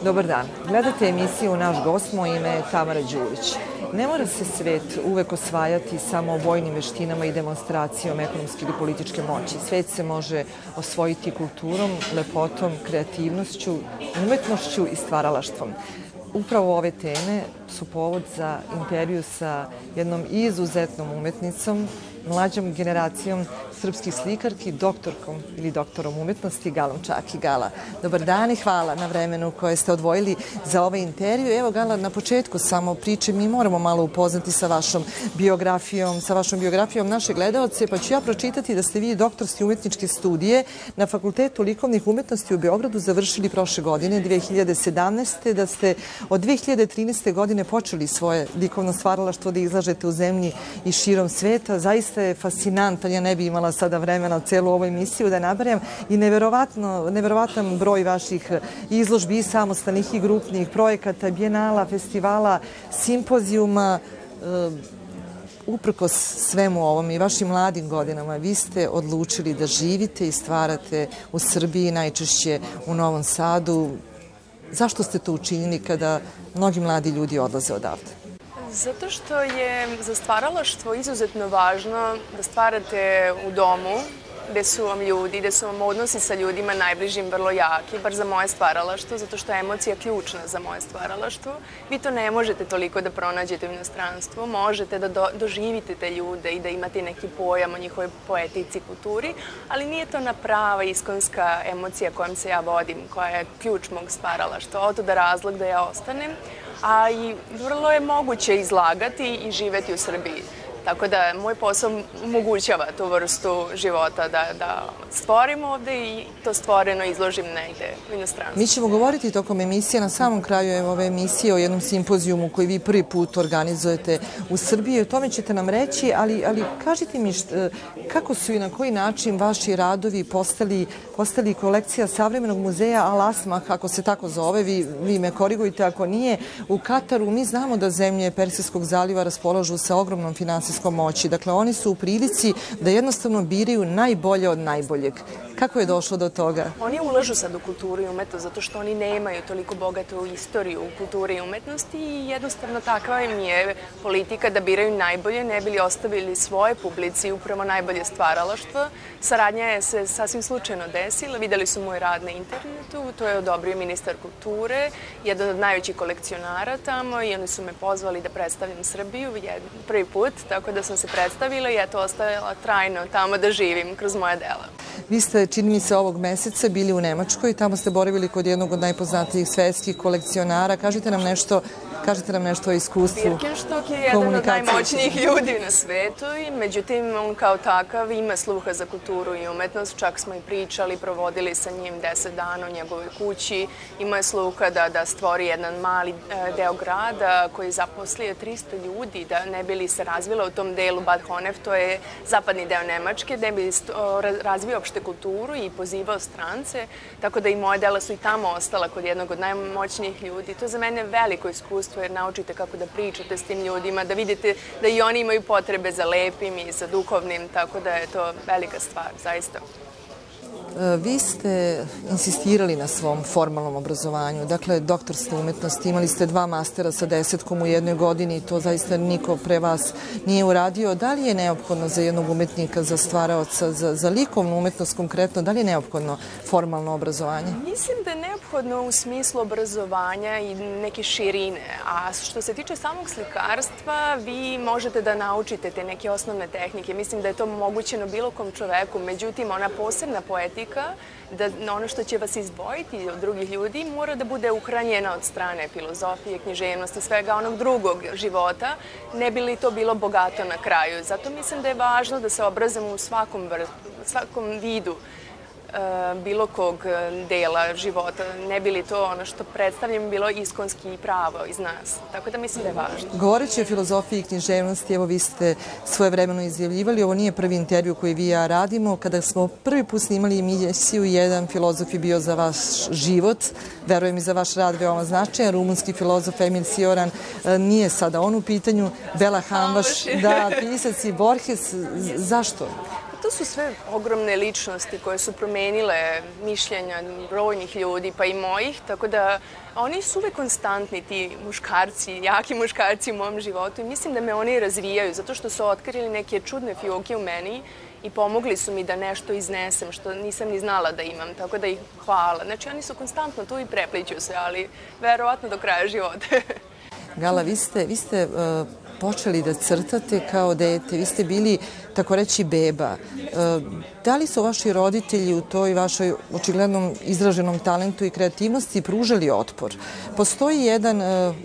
Dobar dan. Gledate emisiju Naš gost, moje ime je Tamara Đurić. Ne mora se svet uvek osvajati samo vojnim veštinama i demonstracijom ekonomske ili političke moći. Svet se može osvojiti kulturom, lepotom, kreativnošću, umetnošću i stvaralaštvom. Upravo ove teme su povod za intervju sa jednom izuzetnom umetnicom, mlađom generacijom srpskih slikarki, doktorkom ili doktorom umetnosti Galom Čaki. Gala, dobar dan i hvala na vremenu koje ste odvojili za ovaj intervju. Evo, Gala, na početku samo priče mi moramo malo upoznati sa vašom biografijom naše gledaoce, pa ću ja pročitati da ste vi doktorski umetničke studije na Fakultetu likovnih umetnosti u Beogradu završili prošle godine, 2017. Da ste od 2013. godine počeli svoje likovno stvaralaštvo da izlažete u zemlji i širom sveta. Zaista je fascinantan, ja ne bi imala sada vremena celu ovu emisiju da nabrajam, i neverovatan broj vaših izložbi i samostalnih i grupnih projekata, bijenala, festivala, simpozijuma. Uprkos svemu ovom i vašim mladim godinama, vi ste odlučili da živite i stvarate u Srbiji, najčešće u Novom Sadu. Zašto ste to učinili kada mnogi mladi ljudi odlaze odavde? Zato što je za stvaralaštvo izuzetno važno da stvarate u domu gde su vam ljudi, gde su vam odnosi sa ljudima najbližim vrlo jaki, bar za moje stvaralaštvo, zato što je emocija ključna za moje stvaralaštvo. Vi to ne možete toliko da pronađete u inostranstvu, možete da doživite te ljude i da imate neki pojam o njihovoj poetici, kulturi, ali nije to ona prava iskonska emocija kojom se ja vodim, koja je ključ mog stvaralaštva. Otuda razlog da ja ostanem, a i vrlo je moguće izlagati i živeti u Srbiji. Tako da moj posao omogućava tu vrstu života da stvorim ovde i to stvoreno izložim negde u inostranstvu. Mi ćemo govoriti tokom emisije, na samom kraju ove emisije, o jednom simpozijumu koji vi prvi put organizujete u Srbiji. O tome ćete nam reći, ali kažite mi kako su i na koji način vaši radovi postali kolekcija Savremenog muzeja Al-Asmah, ako se tako zove, vi me korigujte ako nije, u Kataru. Mi znamo da zemlje Persijskog zaliva raspolažu sa ogromnom finansijskom moći. Dakle, oni su u prilici da jednostavno biraju najbolje od najboljeg. Kako je došlo do toga? Oni ulažu sad u kulturu i umetnost zato što oni nemaju toliko bogatu istoriju u kulturi i umetnosti i jednostavno takva im je politika da biraju najbolje, ne bi li ostavili svoje publici upravo najbolje stvaralaštvo. Saradnja je se sasvim slučajno desila, videli su moj rad na internetu, to je odobrio ministar kulture, jedan od najvećih kolekcionara tamo, i oni su me pozvali da predstavljam Srbiju prvi put, tako da sam se predstavila i eto ostavila trajno tamo da živim kroz moja dela. Vi ste, čini mi se, ovog meseca bili u Nemačkoj, tamo ste boravili kod jednog od najpoznatijih svetskih kolekcionara. Kažite nam nešto o iskustvu. Birkenstock je jedan od najmoćnijih ljudi na svetu i međutim on kao takav ima sluha za kulturu i umetnost. Čak smo i pričali, provodili sa njim 10 dana u njegovoj kući. Ima je sluha da stvori jedan mali deo grada koji zaposlio 300 ljudi da ne bi li se razvila u tom delu Bad Honnef, to je zapadni deo Nemačke, da bi razvio opšte kulturu i pozivao strance, tako da i moje dela su i tamo ostala kod jednog od najmoćnijih ljudi. To je za mene veliko iskustvo jer naučite kako da pričate s tim ljudima, da vidite da i oni imaju potrebe za lepim i za duhovnim, tako da je to velika stvar, zaista. Vi ste insistirali na svom formalnom obrazovanju, dakle doktor ste umetnosti, imali ste 2 mastera sa 10 u jednoj godini i to zaista niko pre vas nije uradio. Da li je neophodno za jednog umetnika, za stvaraoca, za likovnu umetnost konkretno, da li je neophodno formalno obrazovanje? Mislim da je neophodno u smislu obrazovanja i neke širine, a što se tiče samog slikarstva, vi možete da naučite te neke osnovne tehnike. Mislim da je to mogućeno bilo kom čoveku, međutim ona posebna poetika, da ono što će vas izdvojiti od drugih ljudi mora da bude uhranjena od strane filozofije, književnosti, svega onog drugog života, ne bi li to bilo bogato na kraju. Zato mislim da je važno da se obrazujemo u svakom vidu bilo kog dela života, ne bi li to ono što predstavljam bilo iskonski i pravo iz nas. Tako da mislim da je važno. Govoreći o filozofiji i književnosti, evo vi ste svojevremeno izjavljivali, ovo nije prvi intervju koji vi i ja radimo. Kada smo prvi put snimali emisiju, jedan filozof je bio za vaš život, verujem i za vaš rad veoma značajan, rumunski filozof Emil Cioran, nije sada on u pitanju, Bela Hamvaš, da, pisac i Borges. Zašto? to su sve ogromne ličnosti koje su promenile mišljenja brojnih ljudi, pa i mojih, tako da oni su uvek konstantni, ti muškarci, jaki muškarci u mom životu i mislim da me oni razvijaju, zato što su otkrili neke čudne fioke u meni i pomogli su mi da nešto iznesem što nisam ni znala da imam, tako da ih hvala. Znači, oni su konstantno tu i prepliću se, ali verovatno do kraja života. Gala, vi ste počeli da crtate kao dete, vi ste bili, tako reći, beba. Da li su vaši roditelji u toj vašoj očiglednom izraženom talentu i kreativnosti pružali otpor? Postoji jedan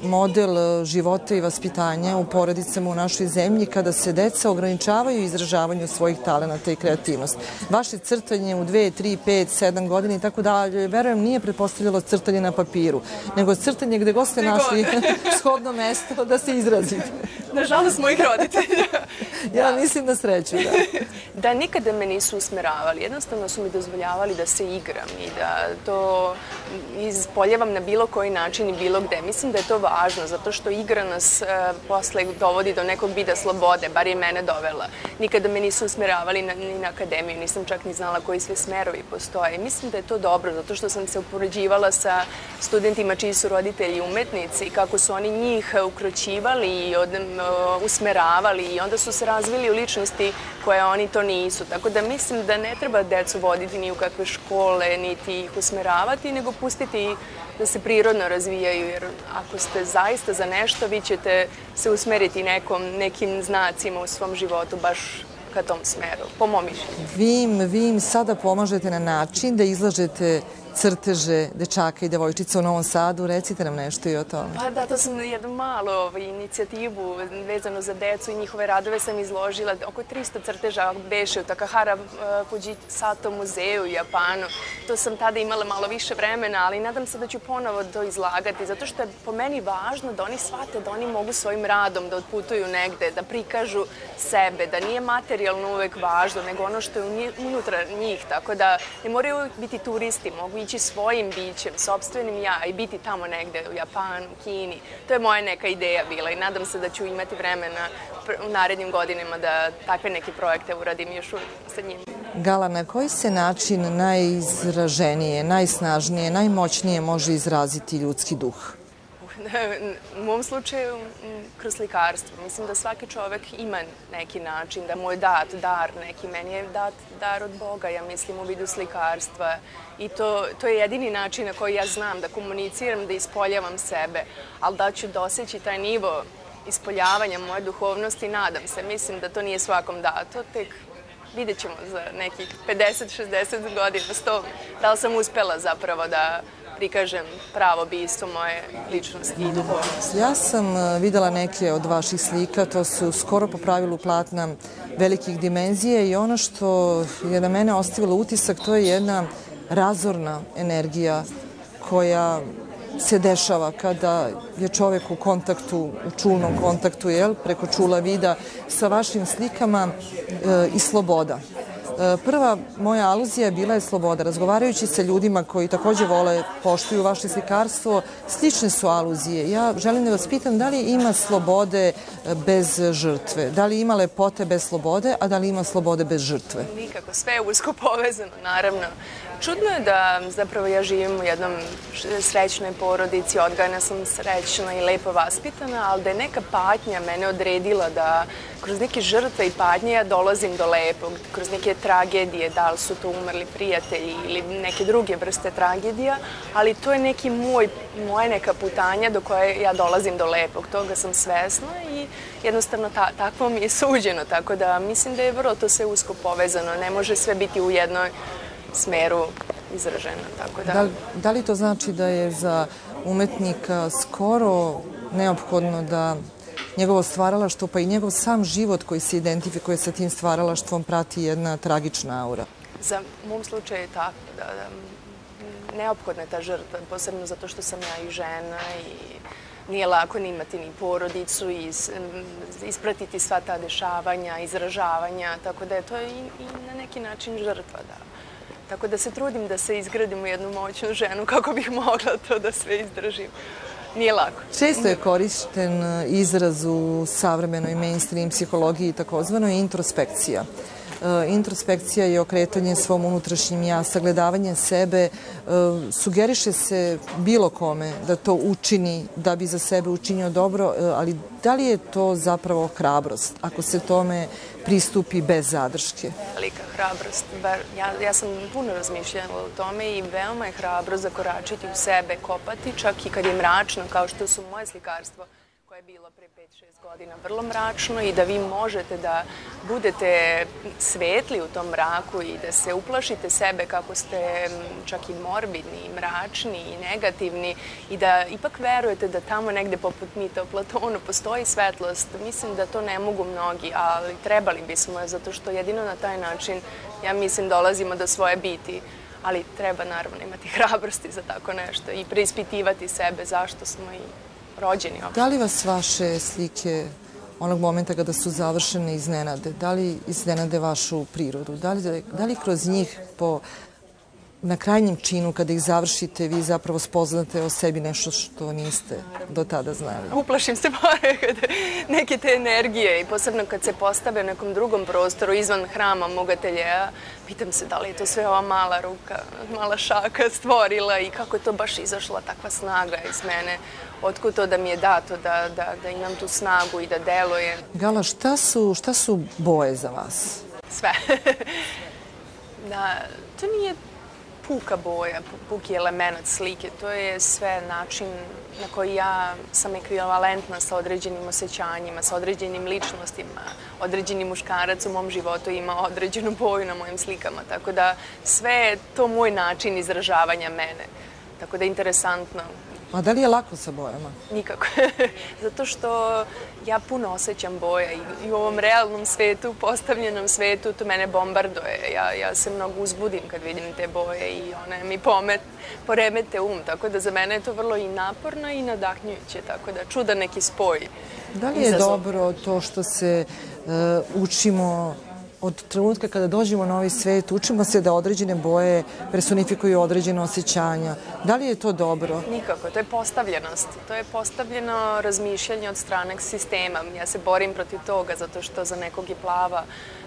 model života i vaspitanja u porodicama u našoj zemlji kada se deca ograničavaju izražavanju svojih talenata i kreativnosti. Vaše crtanje u 2, 3, 5, 7 godina i tako dalje, verujem, nije pretpostavljalo crtanje na papiru, nego crtanje gde god ste našli shodno mesto da se izrazite. Nažalost, mojih roditelja. Ja mislim na sreću, da. Da, nikada me nisu usmeravali. Jednostavno su mi dozvoljavali da se igram i da to ispoljavam na bilo koji način i bilo gde. Mislim da je to važno, zato što igra nas posle dovodi do nekog vida slobode, bar je mene dovela. Nikada me nisu usmeravali ni na akademiju, nisam čak ni znala koji sve smerovi postoje. Mislim da je to dobro, zato što sam se upoređivala sa studentima čiji su roditelji umetnici i kako su oni njih ukroćivali i usmeravali i onda su se razvili u ličnosti koje oni to nisu. Tako da mislim da ne treba decu voditi ni u kakve škole, niti ih usmeravati, nego pustiti da se prirodno razvijaju, jer ako ste zaista za nešto, vi ćete se usmeriti nekim znacima u svom životu baš ka tom smeru, po mom mišljenju. Vi im sada pomažete na način da izlažete crteže dečaka i devojčica u Novom Sadu. Recite nam nešto i o tome. Pa da, to sam jednu malu inicijativu vezanu za decu i njihove radove sam izložila. Oko 300 crteža beše u Takahara Fujisato muzeju u Japanu. To sam tada imala malo više vremena, ali nadam se da ću ponovo to izlagati, zato što je po meni važno da oni shvate da oni mogu svojim radom da otputuju negde, da prikažu sebe, da nije materijalno uvek važno, nego ono što je unutra njih, tako da ne moraju uvek biti turisti, mogu ići svojim bićem, sopstvenim ja i biti tamo negde u Japanu, Kini. To je moja neka ideja bila i nadam se da ću imati vremena u narednim godinama da takve neke projekte uradim još sa njim. Gala, na koji se način najizraženije, najsnažnije, najmoćnije može izraziti ljudski duh? U mom slučaju, kroz slikarstvo. Mislim da svaki čovek ima neki način, da mu je dat dar neki. Meni je dat dar od Boga, ja mislim, u vidu slikarstva. I to je jedini način na koji ja znam da komuniciram, da ispolijavam sebe. Ali da ću doseći taj nivo ispoljavanja moje duhovnosti, nadam se. Mislim da to nije svakom dato, tek vidjet ćemo za nekih 50-60 godina, 100, da li sam uspela zapravo da prikažem pravo bistvo moje ličnosti i duhovnosti. Ja sam videla neke od vaših slika, to su skoro po pravilu platna velikih dimenzija i ono što je na mene ostavilo utisak, to je jedna razorna energija koja se dešava kada je čovek u kontaktu, u čulnom kontaktu, preko čula vida sa vašim slikama i sloboda. Prva moja aluzija bila je sloboda. Razgovarajući sa ljudima koji takođe vole, poštuju vaše slikarstvo, slične su aluzije. Ja želim da vas pitam da li ima slobode bez žrtve, da li ima lepote bez slobode, a da li ima slobode bez žrtve? Nikako, sve je usko povezano, naravno. Čudno je da zapravo ja živim u jednom srećnoj porodici, odgajana sam srećna i lepo vaspitana, ali da je neka patnja mene odredila da kroz neke žrtve i patnje ja dolazim do lepog, kroz neke tragedije, da li su to umrli prijatelji ili neke druge vrste tragedija, ali to je neki moja neka putanja do koje ja dolazim do lepog. Toga sam svesna i jednostavno takvo mi je suđeno, tako da mislim da je vrlo to sve usko povezano, ne može sve biti u jednoj smeru izražena, tako da. Da li to znači da je za umetnika skoro neophodno da njegovo stvaralaštvo, pa i njegov sam život koji se identifikuje sa tim stvaralaštvom prati jedna tragična aura? Za mom slučaju je tako, da neophodna je ta žrtva, posebno zato što sam ja i žena i nije lako ni imati ni porodicu i ispratiti sva ta dešavanja, izražavanja, tako da je to i na neki način žrtva, da. Tako da se trudim da se izgradim u jednu moćnu ženu kako bih mogla to da sve izdržim. Nije lako. Često je korišten izraz u savremenoj mainstream psihologiji, takozvanoj introspekcija. introspekcija je okretanje svom unutrašnjem ja, sagledavanje sebe, sugeriše se bilo kome da to učini, da bi za sebe učinio dobro, ali da li je to zapravo hrabrost, ako se tome pristupi bez zadrške? Velika hrabrost. Ja sam puno razmišljala o tome i veoma je hrabro zakoračiti u sebe, kopati, čak i kad je mračno, kao što su moje slikarstvo, koje je bilo pre 5-6 godina vrlo mračno i da vi možete da budete svetli u tom mraku i da se uplašite sebe kako ste čak i morbidni, i mračni i negativni i da ipak verujete da tamo negde poput mita o Platonu postoji svetlost. Mislim da to ne mogu mnogi, ali trebali bismo, zato što jedino na taj način, ja mislim, dolazimo do svoje biti. Ali treba naravno imati hrabrosti za tako nešto i preispitivati sebe zašto smo i rođeni uopšte. Da li vas vaše slike onog momenta kada su završene iznenade? Da li iznenade vašu prirodu? Da li kroz njih na krajnjem činu kada ih završite vi zapravo spoznate o sebi nešto što niste do tada znali? Uplašim se neke te energije i posebno kad se postave u nekom drugom prostoru izvan hrama mog ateljeja, pitam se da li je to sve ova mala ruka, mala šaka stvorila i kako je to baš izašla takva snaga iz mene. Otkud to da mi je dato da imam tu snagu i da delujem. Gala, šta su boje za vas? Sve. To nije puka boja, puki element slike. To je sve način na koji ja sam ekvivalentna sa određenim osjećanjima, sa određenim ličnostima. Određeni muškarac u mom životu ima određenu boju na mojim slikama. Tako da sve je to moj način izražavanja mene. Tako da je interesantno. A da li je lako sa bojama? Nikako. Zato što ja puno osjećam boje i u ovom realnom svetu, postavljenom svetu, to mene bombarduje. Ja se mnogo uzbudim kad vidim te boje i one mi poremete tako da za mene je to vrlo i naporno i nadahnjujuće, tako da čudan neki spoj. Da li je dobro to što se učimo od trenutka kada dođemo na ovaj svet, učimo se da određene boje personifikuju određene osjećanja. Da li je to dobro? Nikako, to je postavljenost. To je postavljeno razmišljanje od strane sistema. Ja se borim protiv toga zato što za nekog je plava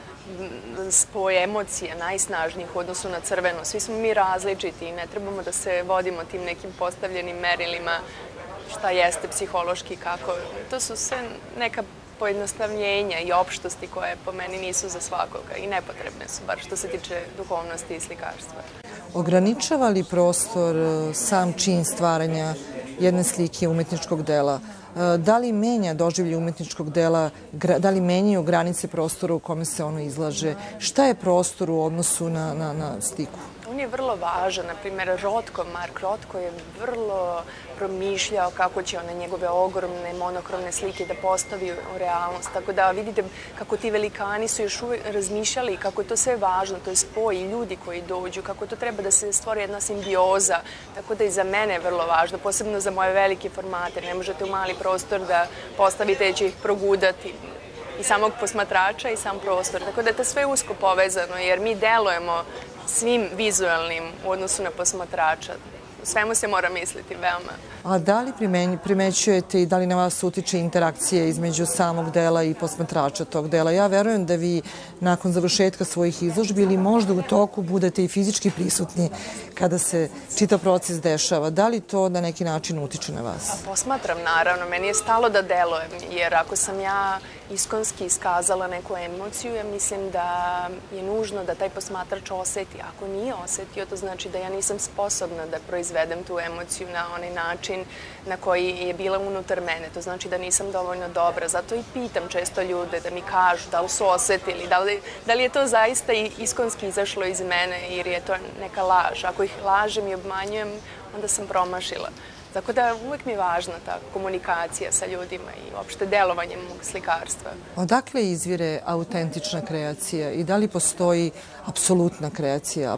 spoj emocija najsnažnijih u odnosu na crveno. Svi smo mi različiti i ne trebamo da se vodimo tim nekim postavljenim merilima šta jeste psihološki, kako. To su sve neka pojednostavljenja i opštosti koje po meni nisu za svakoga i nepotrebne su, bar što se tiče duhovnosti i slikarstva. Ograničava li prostor sam čin stvaranja jedne slike umetničkog dela? Da li menja doživlje umetničkog dela, da li menjaju granice prostora u kome se ono izlaže? Šta je prostor u odnosu na sliku? On je vrlo važan. Naprimjer, Mark Rothko je vrlo promišljao kako će one njegove ogromne monokromne slike da postavi u realnost. Tako da vidite kako ti velikani su još uvijek razmišljali kako je to sve važno, to je spoj i ljudi koji dođu, kako to treba da se stvori jedna simbioza. Tako da i za mene je vrlo važno, posebno za moje velike formate. Ne možete u mali prostor da postavite jer će ih progudati i samog posmatrača i sam prostor. Tako da je to sve usko povezano jer mi delujemo svim vizualnim u odnosu na posmatrača. U svemu se mora misliti veoma. A da li primećujete i da li na vas utiče interakcije između samog dela i posmatrača tog dela? Ja verujem da vi nakon završetka svojih izložbi ili možda u toku budete i fizički prisutni kada se čitav proces dešava. Da li to na neki način utiče na vas? Posmatram, naravno. Meni je stalo da delujem, jer ako sam ja iskonski iskazala neku emociju, ja mislim da je nužno da taj posmatrač oseti. Ako nije osetio, to znači da ja nisam sposobna da proizvedem tu emociju na onaj način na koji je bila unutar mene. To znači da nisam dovoljno dobra. Zato i pitam često ljude da mi kažu da li su osetili, da li je to zaista iskonski izašlo iz mene ili je to neka laž. Ako ih lažem i obmanjujem, onda sam promašila. Tako da uvek mi je važna ta komunikacija sa ljudima i uopšte delovanje mog slikarstva. Odakle izvire autentična kreacija i da li postoji apsolutna kreacija,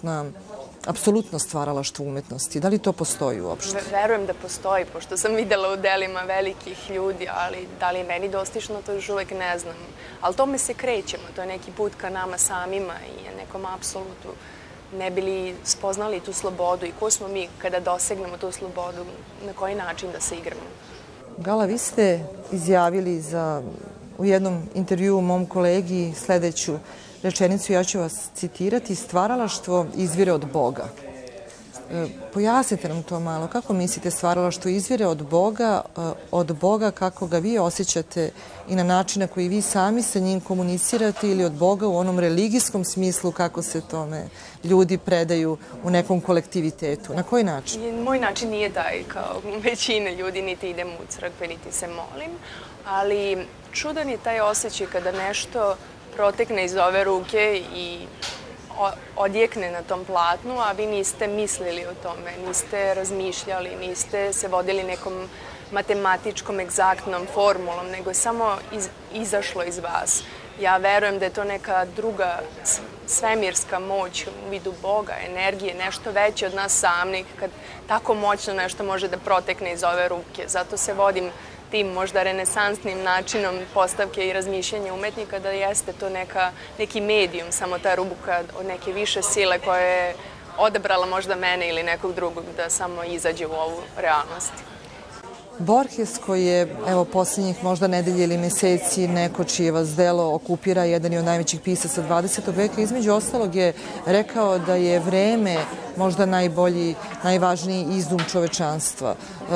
apsolutno stvaralaštvo umetnosti? Da li to postoji uopšte? Verujem da postoji, pošto sam videla u delima velikih ljudi, ali da li je meni dostižno, to još uvek ne znam. Ali tome se krećemo, to je neki put ka nama samima i nekom apsolutu. Ne bi li spoznali tu slobodu i ko smo mi kada dosegnemo tu slobodu, na koji način da se igramo? Gala, vi ste izjavili u jednom intervjuu mom kolegi sledeću rečenicu, ja ću vas citirati, stvaralaštvo izvire od Boga. Pojasnite nam to malo. Kako mislite stvaralaštvo izvire od Boga kako ga vi osjećate i na način na koji vi sami sa njim komunicirate ili od Boga u onom religijskom smislu kako se tome ljudi predaju u nekom kolektivitetu? Na koji način? Moj način nije taj kao većine ljudi, niti idem u crkve, niti se molim, ali čudan je taj osjećaj kada nešto protekne iz ove ruke i odjekne na tom platnu, a vi niste mislili o tome, niste razmišljali, niste se vodili nekom matematičkom, egzaktnom formulom, nego je samo izašlo iz vas. Ja verujem da je to neka druga svemirska moć u vidu Boga, energije, nešto veće od nas samih, kad tako moćno nešto može da protekne iz ove ruke. Zato se vodim tim možda renesansnim načinom postavke i razmišljanja umetnika, da jeste to neki medijum, samo ta rubuka od neke više sile koja je odabrala možda mene ili nekog drugog da samo izađe u ovu realnost. Borges, koji je, evo, posljednjih možda nedelje ili meseci neko čije vas delo okupira, jedan je od najvećih pisaca 20. veka, između ostalog je rekao da je vreme možda najbolji, najvažniji izum čovečanstva.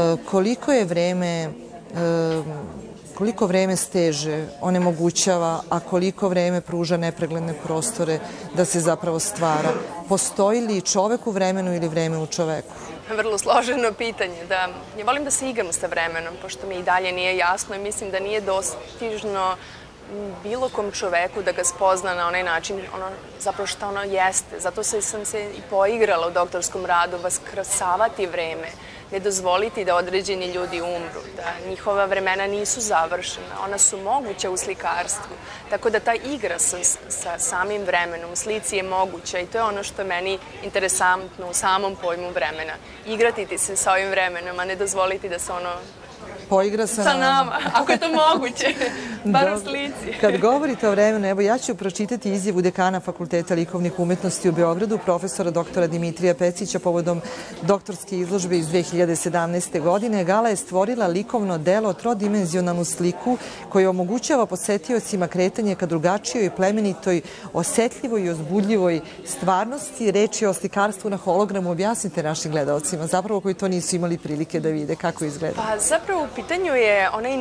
Koliko vreme steže, onemogućava, a koliko vreme pruža nepregledne prostore da se zapravo stvara? Postoji li čovek u vremenu ili vreme u čoveku? Vrlo složeno pitanje, da. Ja volim da se igram sa vremenom, pošto mi i dalje nije jasno i mislim da nije dostižno bilo kom čoveku da ga spozna na onaj način, zapravo šta ono jeste. Zato sam se i poigrala u doktorskom radu, vaskrasavati vreme, ne dozvoliti da određeni ljudi umru, da njihova vremena nisu završena, ona su moguća u slikarstvu. Tako da ta igra sa samim vremenom u slici je moguća i to je ono što je meni interesantno u samom pojmu vremena. Igrati ti se sa ovim vremenom, a ne dozvoliti da se ono poigra sa nama, ako je to moguće, bar u slici. Kad govorite o vremenu, evo ja ću pročitati izjavu dekana Fakulteta likovnih umetnosti u Beogradu, profesora doktora Dimitrija Pecića, povodom doktorske izložbe iz 2017. godine. Gala je stvorila likovno delo, trodimenzionalnu sliku koja omogućava posetiocima kretanje ka drugačijoj, plemenitoj, osetljivoj i uzbudljivoj stvarnosti. Reč je o slikarstvu na hologramu. Objasnite našim gledalcima, zapravo koji to nisu imali prilike da vide kako izgleda. Pa zapravo u pitanju je onaj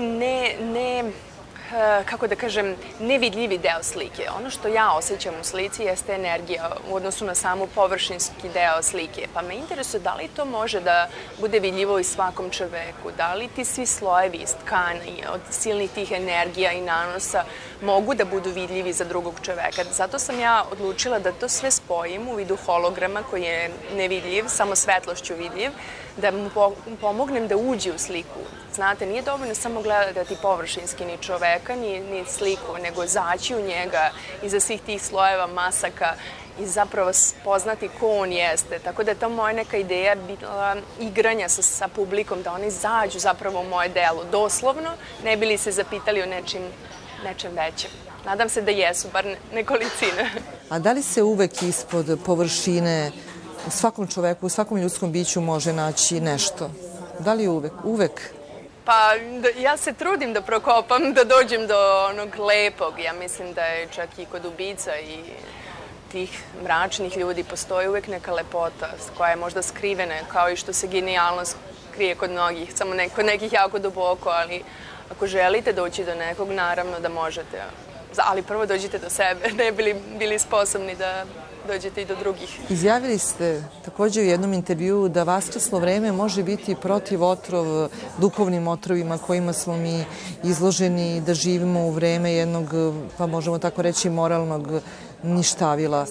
kako da kažem, nevidljivi deo slike. Ono što ja osjećam u slici jeste energija u odnosu na samu površinski deo slike. Pa me interesuje da li to može da bude vidljivo i svakom čoveku, da li ti svi slojevi iz tkani, od silnih tih energija i nanosa mogu da budu vidljivi za drugog čoveka. Zato sam ja odlučila da to sve spojim u vidu holograma koji je nevidljiv, samo svetlošću vidljiv, da mu pomognem da uđe u sliku. Znate, nije dovoljno samo gledati površinski ni čoveka, ni sliku, nego zaći u njega iza svih tih slojeva, masaka i zapravo spoznati ko on jeste. Tako da je to moja neka ideja bila igranja sa publikom, da oni zađu zapravo u moje delo, doslovno, ne bi li se zapitali o nečem većem. Nadam se da jesu, bar nekolicine. A da li se uvek ispod površine u svakom čoveku, u svakom ljudskom biću može naći nešto? Da li uvek? Uvek? Pa ja se trudim da prokopam, da dođem do onog lepog. Ja mislim da je čak i kod ubica i tih mračnih ljudi postoji uvek neka lepota koja je možda skrivena, kao i što se genijalnost krije kod mnogih, samo kod nekih jako duboko, ali ako želite doći do nekog, naravno da možete. Ali prvo dođite do sebe, ne bili sposobni da dođete i do drugih. Izjavili ste također u jednom intervjuu da vaskrslo vreme može biti protiv otrov, duhovnim otrovima kojima smo mi izloženi, da živimo u vreme jednog, pa možemo tako reći, moralnog ništavila.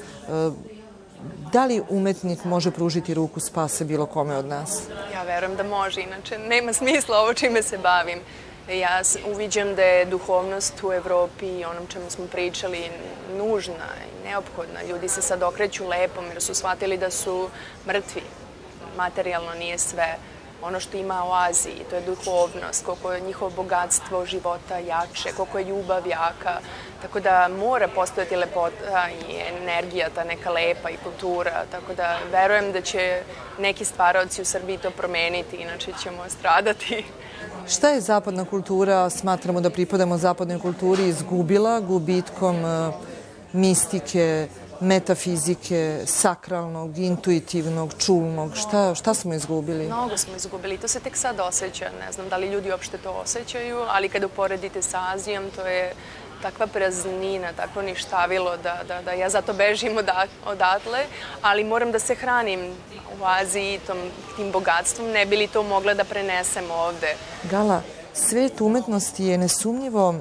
Da li umetnik može pružiti ruku spase bilo kome od nas? Ja verujem da može, inače nema smisla ovo čime se bavim. Ja uviđam da je duhovnost u Evropi i onom čemu smo pričali nužna i neophodna. Ljudi se sad okreću lepom jer su shvatili da su mrtvi. Materijalno nije sve. Ono što ima u Aziji, to je duhovnost, koliko je njihovo bogatstvo života jače, koliko je ljubav jaka. Tako da mora postojati lepota i energija, ta neka lepa i kultura. Tako da verujem da će neki stvaraoci u Srbiji to promeniti, inače ćemo stradati. Šta je zapadna kultura, smatramo da pripadamo zapadnoj kulturi, izgubila gubitkom mistike, metafizike, sakralnog, intuitivnog, čulnog? Šta smo izgubili? Mnogo smo izgubili. To se tek sad osjeća. Ne znam da li ljudi uopšte to osjećaju, ali kada uporedite sa Azijom, to je takva praznina, takvo ništavilo da ja zato bežim odatle, ali moram da se hranim u Aziji tim bogatstvom, ne bi li to mogla da prenesem ovde. Gala, svet umetnosti je nesumnjivo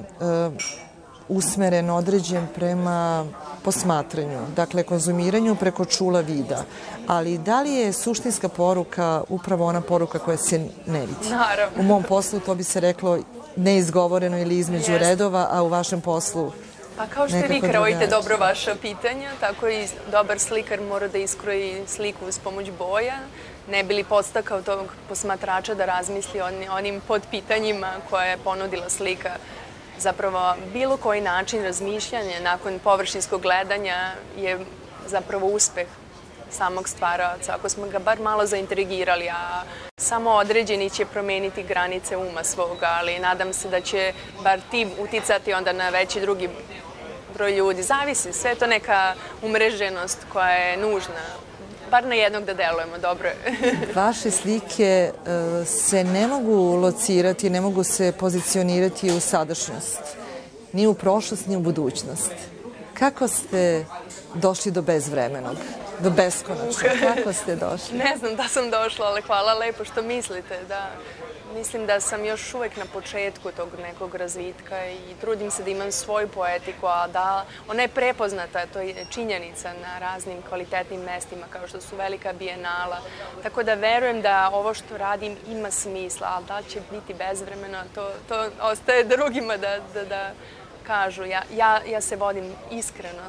usmeren, određen prema posmatranju, dakle konzumiranju preko čula vida. Ali da li je suštinska poruka upravo ona poruka koja se ne vidi? Naravno. U mom poslu to bi se reklo neizgovoreno ili između redova, a u vašem poslu pa kao što vi krojite dobro vaša pitanja, tako i dobar slikar mora da iskroji sliku uz pomoć boja, ne bi li podstakao tog posmatrača da razmisli o onim podpitanjima koje je ponudila slika. Zapravo, bilo koji način razmišljanja nakon površinskog gledanja je zapravo uspeh samog stvaraoca, ako smo ga bar malo zaintrigirali, a samo određeni će promeniti granice uma svoga, ali nadam se da će bar ti uticati onda na veći drugi broj ljudi. Zavisi, sve je to neka umreženost koja je nužna. Bar na jednog da delujemo, dobro je. Vaše slike se ne mogu locirati, ne mogu se pozicionirati u sadašnjost, ni u prošlost, ni u budućnost. Kako ste došli do bezvremenog, do beskonačnog? Kako ste došli? Ne znam da sam došla, ali hvala lepo što mislite, da. Mislim da sam još uvek na početku tog nekog razvitka i trudim se da imam svoju poetiku, a da ona je prepoznata, to je činjenica na raznim kvalitetnim mestima kao što su Velika bijenala. Tako da verujem da ovo što radim ima smisla, ali da će biti bezvremeno, to ostaje drugima da kažu. Ja se vodim iskreno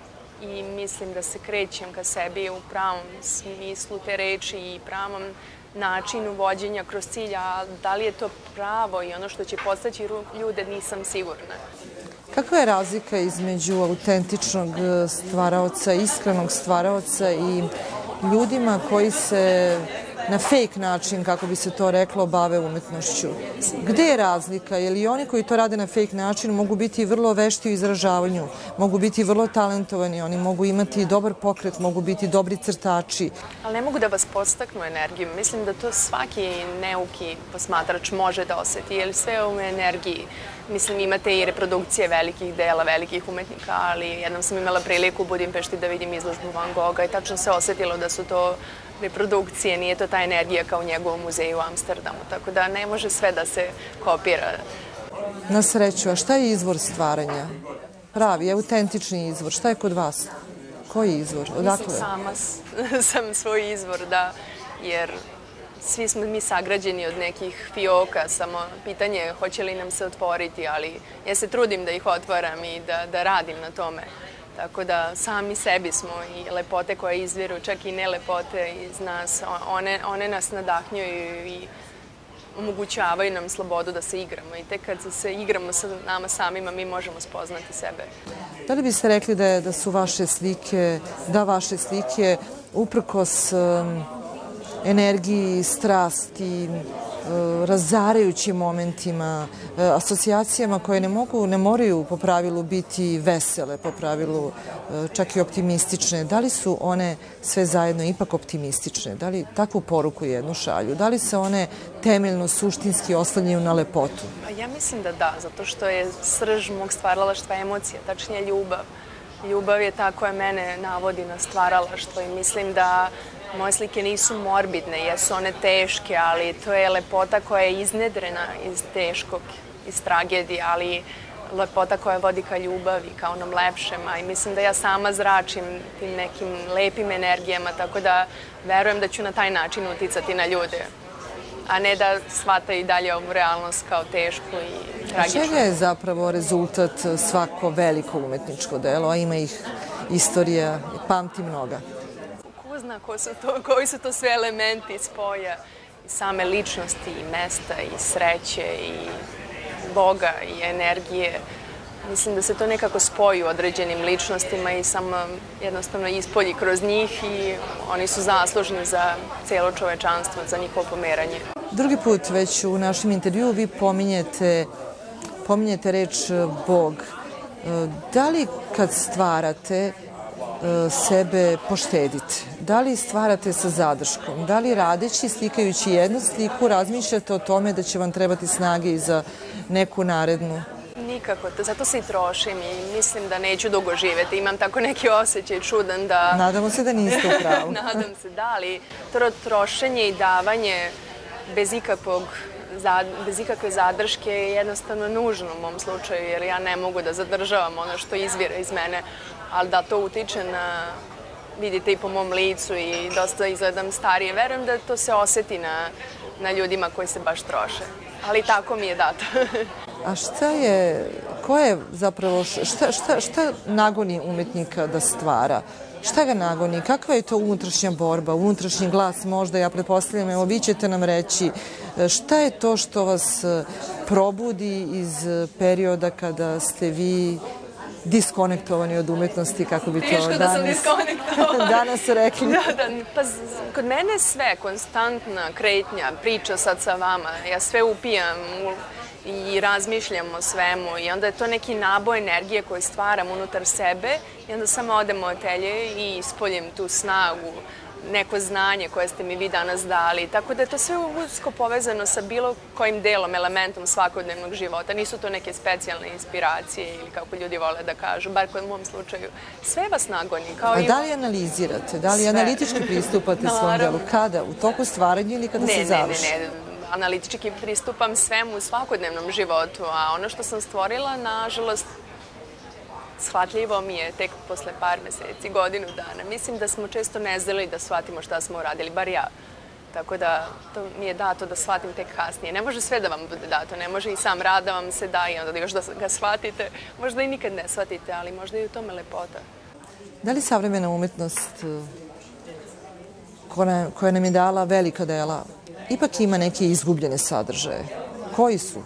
i mislim da se krećem ka sebi u pravom smislu te reči i pravom načinu vođenja kroz cilj, a da li je to pravo i ono što će podstaći ljude, nisam sigurna. Kakva je razlika između autentičnog stvaraoca, iskrenog stvaraoca i ljudima koji se na fake način, kako bi se to reklo, bave umetnošću? Gde je razlika? Je li oni koji to rade na fake način mogu biti vrlo vešti u izražavanju, mogu biti vrlo talentovani, oni mogu imati dobar pokret, mogu biti dobri crtači? Ali ne mogu da vas podstaknu energijom. Mislim da to svaki neuki posmatrač može da oseti, jer sve je u energiji. Mislim, imate i reprodukcije velikih dela, velikih umetnika, ali jednom sam imala priliku u Budimpešti da vidim izložbu Van Gogha i tačno se osetilo da su to reprodukcije, nije to ta energija kao u njegovom muzeju u Amsterdamu, tako da ne može sve da se kopira. Na sreću, a šta je izvor stvaranja? Pravi, autentični izvor. Šta je kod vas? Koji izvor? Odakle? Mislim, sama sam svoj izvor, da, jer svi smo mi sagrađeni od nekih fioka, samo pitanje je hoće li nam se otvoriti, ali ja se trudim da ih otvaram i da radim na tome. Tako da sami sebi smo i lepote koje izviru, čak i ne lepote iz nas, one nas nadahnjuju i omogućavaju nam slobodu da se igramo. I tek kad se igramo sa nama samima, mi možemo spoznati sebe. Da li biste rekli da su vaše slike, uprkos energiji, strasti, razarajućim momentima, asocijacijama koje ne moraju po pravilu biti vesele, po pravilu čak i optimistične. Da li su one sve zajedno ipak optimistične? Da li takvu poruku jednu šalju? Da li se one temeljno, suštinski oslanjaju na lepotu? Ja mislim da, zato što je srž mog stvaralaštva emocija, tačnije ljubav. Ljubav je ta koja mene navodi na stvaralaštvo i mislim da moje slike nisu morbidne, jesu one teške, ali to je lepota koja je iznedrena iz teškog, iz tragedije, ali lepota koja vodi ka ljubavi, ka onom lepšem, a i mislim da ja sama zračim tim nekim lepim energijama, tako da verujem da ću na taj način uticati na ljude, a ne da shvataju i dalje ovu realnost kao tešku i tragičnu. Čega je zapravo rezultat svako veliko umetničko delo, a ima ih istorija, pamti mnoga? Ko zna koji su to sve elementi spoja i same ličnosti i mesta i sreće i Boga i energije. Mislim da se to nekako spoji u određenim ličnostima i samo jednostavno ispolji kroz njih i oni su zaslužni za cijelo čovečanstvo, za njihovo pomeranje. Drugi put već u našem intervjuu vi pominjete reč Bog. Da li kad stvarate sebe poštedite? Da li stvarate sa zadrškom? Da li radeći, slikajući jednu sliku, razmišljate o tome da će vam trebati snage i za neku narednu? Nikako, zato se i trošim i mislim da neću dugo živeti. Imam tako neki osjećaj čudan da... Nadamo se da niste u pravu. Nadam se, da, ali trošenje i davanje bez ikakve zadrške je jednostavno nužno u mom slučaju, jer ja ne mogu da zadržavam ono što izvira iz mene, ali da to utiče na, vidite i po mom licu i dosta izgledam starije. Verujem da to se oseti na ljudima koji se baš troše, ali tako mi je dato. A ko je zapravo, šta nagoni umetnika da stvara? Šta ga nagoni? Kakva je to unutrašnja borba, unutrašnji glas možda, ja pretpostavljam, evo vi ćete nam reći, šta je to što vas probudi iz perioda kada ste vi diskonektovani od umetnosti, kako bi to danas rekli? Pa kod mene sve, konstantna kretnja, priča sad sa vama, ja sve upijam i razmišljam o svemu i onda je to neki naboj energije koju stvaram unutar sebe i onda samo odem u atelje i ispoljem tu snagu, neko znanje koje ste mi vi danas dali. Tako da je to sve usko povezano sa bilo kojim delom, elementom svakodnevnog života. Nisu to neke specijalne inspiracije ili kako ljudi vole da kažu, bar kod u mom slučaju. Sve vas nagoni. A da li analizirate? Da li analitički pristupate svom delu? Kada? U toku stvaranja ili kada se završi? Ne. Analitički pristupam svemu u svakodnevnom životu, a ono što sam stvorila, nažalost, shvatljivo mi je tek posle par meseci, godinu dana. Mislim da smo često ne znali da shvatimo šta smo uradili, bar ja. Tako da to mi je dato da shvatim tek kasnije. Ne može sve da vam bude dato, ne može i sam rad da vam se da i onda još da ga shvatite. Možda i nikad ne shvatite, ali možda i u tome lepota. Da li savremena umetnost koja nam je dala velika dela ipak ima neke izgubljene sadržaje? Koji su?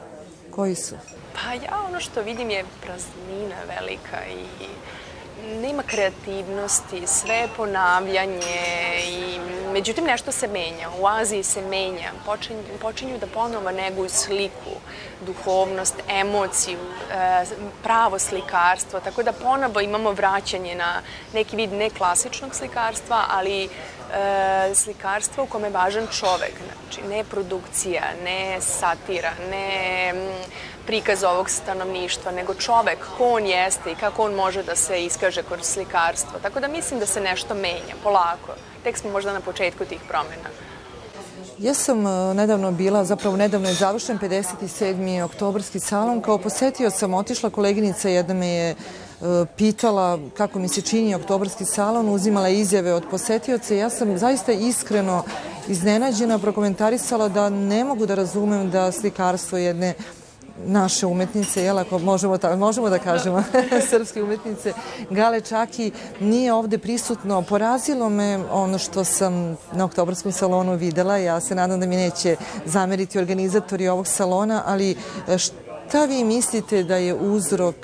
Pa ja ono što vidim je praznina velika i nema kreativnosti, sve je ponavljanje i međutim nešto se menja, u Aziji se menja, počinju da ponovo neguju sliku, duhovnost, emociju, pravo slikarstvo, tako da ponovo imamo vraćanje na neki vid ne klasičnog slikarstva, ali slikarstvo u kome je važan čovek, znači ne produkcija, ne satira, ne prikaz ovog stanovništva, nego čovek, ko on jeste i kako on može da se iskaže kroz slikarstvo. Tako da mislim da se nešto menja, polako. Tek smo možda na početku tih promena. Ja sam nedavno bila, zapravo nedavno je završen 57. oktobarski salon. Kao posetioc sam otišla, koleginica jedna me je pitala kako mi se čini oktobarski salon, uzimala izjave od posetioca i ja sam zaista iskreno iznenađena, prokomentarisala da ne mogu da razumem da slikarstvo jedne naše umetnice, ako možemo da kažemo, srpske umetnice, Gale Čaki, nije ovde prisutno. Porazilo me ono što sam na oktobarskom salonu videla. Ja se nadam da mi neće zameriti organizatori ovog salona, ali šta vi mislite da je uzrok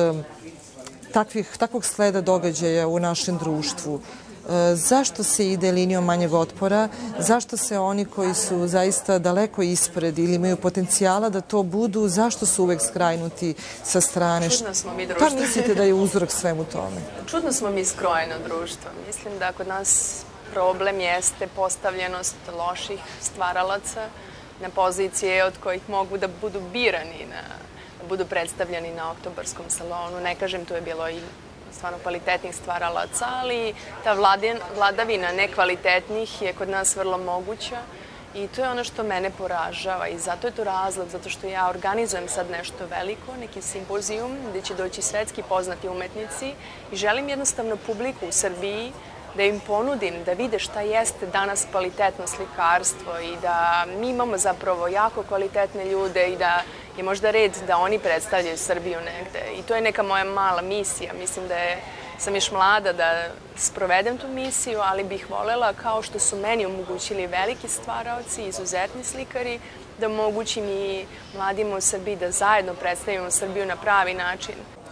takvog sleda događaja u našem društvu? Zašto se ide linijom manjeg otpora? Zašto se oni koji su zaista daleko ispred ili imaju potencijala da to budu, zašto su uvek skrajnuti sa strane? Čudno smo mi društvo. Šta mislite da je uzrok svemu tome? Čudno smo mi skrojeno društvo. Mislim da kod nas problem jeste postavljenost loših stvaralaca na pozicije od kojih mogu da budu birani, da budu predstavljeni na oktobarskom salonu. Ne kažem, tu je bilo i stvarno kvalitetnih stvaralaca, ali ta vladavina nekvalitetnih je kod nas vrlo moguća i to je ono što mene poražava i zato je to razlog, zato što ja organizujem sad nešto veliko, neki simpozijum gde će doći svetski poznati umetnici i želim jednostavno publiku u Srbiji da im ponudim, da vide šta jeste danas kvalitetno slikarstvo i da mi imamo zapravo jako kvalitetne ljude i da je možda red da oni predstavljaju Srbiju negde. I to je neka moja mala misija. Mislim da sam još mlada da sprovedem tu misiju, ali bih volela, kao što su meni omogućili veliki stvaraoci, izuzetni slikari, da omogućim i mladima u Srbiji da zajedno predstavimo Srbiju na pravi način.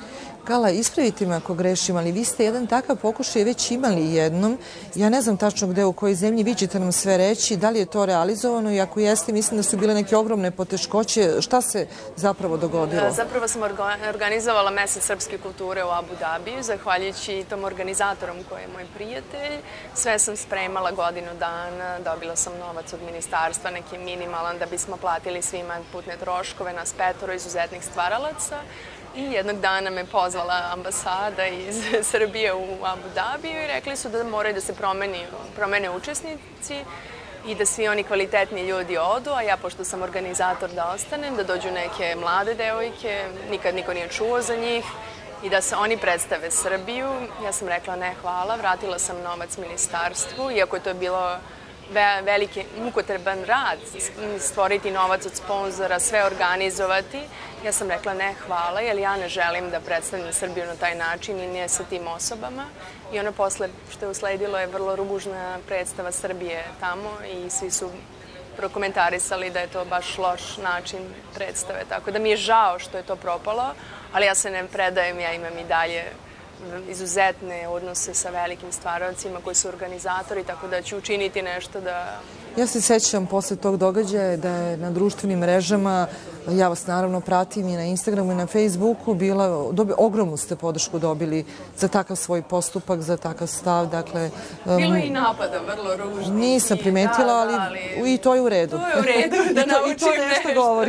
Gala, ispravite me ako grešim, ali vi ste jedan takav pokušaj već imali jednom. Ja ne znam tačno gde, u kojoj zemlji, vi ćete nam sve reći, da li je to realizovano i ako jeste, mislim da su bile neke ogromne poteškoće. Šta se zapravo dogodilo? Zapravo sam organizovala mesec srpske kulture u Abu Dabiju, zahvaljujući tom organizatorom koji je moj prijatelj. Sve sam spremala godinu dana, dobila sam novac od ministarstva, neki minimalan, da bismo platili svima putne troškove, nas 5 izuzetnih stvaralaca. I jednog dana me pozvala ambasada iz Srbije u Abu Dabiju i rekli su da moraju da se promene učesnici i da svi oni kvalitetni ljudi odu, a ja, pošto sam organizator, da ostanem, da dođu neke mlade devojke, nikad niko nije čuo za njih, i da se oni predstave Srbiju. Ja sam rekla ne, hvala, vratila sam novac ministarstvu, iako je to bilo veliki mukotreban rad, stvoriti novac od sponzora, sve organizovati. Ja sam rekla ne, hvala, jer ja ne želim da predstavim Srbiju na taj način i ne sa tim osobama. I ono posle što je usledilo je vrlo ružna predstava Srbije tamo i svi su prokomentarisali da je to baš loš način predstave. Tako da mi je žao što je to propalo, ali ja se ne predajem, ja imam i dalje izuzetne odnose sa velikim stvaralcima koji su organizatori, tako da ću učiniti nešto da... Ja se sećam posle tog događaja da je na društvenim mrežama, ja vas naravno pratim i na Instagramu i na Facebooku, ogromnu ste podršku dobili za takav svoj postupak, za takav stav, dakle... Bilo je i napada, vrlo ružni. Nisam primetila, ali i to je u redu. To je u redu, da naučim nešto. I to nešto govori.